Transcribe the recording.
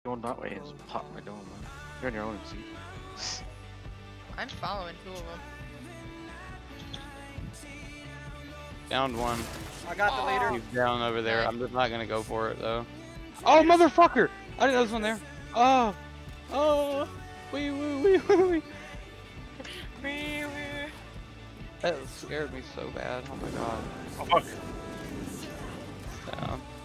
Going that way is pop my dome, man. You're on your own, see. I'm following two of them. Downed one. I got the leader. He's down over there. Okay. I'm just not gonna go for it though. Oh motherfucker! I didn't know this one there. Oh, oh, wee wee wee wee. That scared me so bad. Oh my god. Oh fuck. Down.